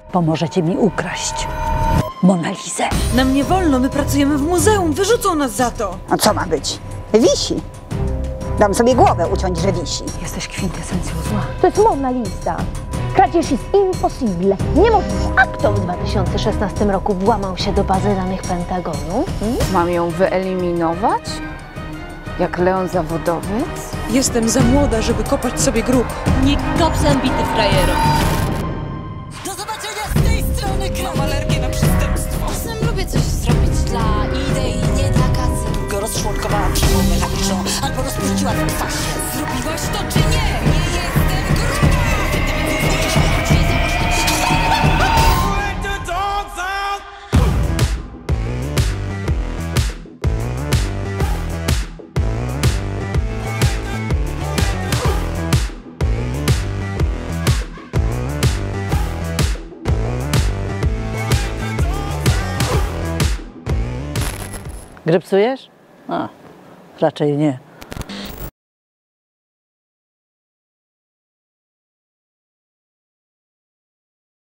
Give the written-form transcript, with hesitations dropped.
Pomożecie mi ukraść Mona Lisę. Nam nie wolno, my pracujemy w muzeum, wyrzucą nas za to. A co ma być? Wisi. Dam sobie głowę uciąć, że wisi. Jesteś kwintesencją zła. To jest Mona Lisa. Kradzież jest impossible. Niemożliwe. A kto w 2016 roku włamał się do bazy danych Pentagonu? Mam ją wyeliminować? Jak Leon Zawodowiec? Jestem za młoda, żeby kopać sobie grób. Nie kop zambity frajero. Do zobaczenia z tej strony kraju. Mam alergię na przestępstwo. Czasem lubię coś zrobić dla idei, nie dla kasy. Go rozczłonkowałam przemowę mechaniczną albo rozpuściła w kwasie. Zrobiłaś to czy nie? Nie jestem gruba! Grypsujesz? A, raczej nie.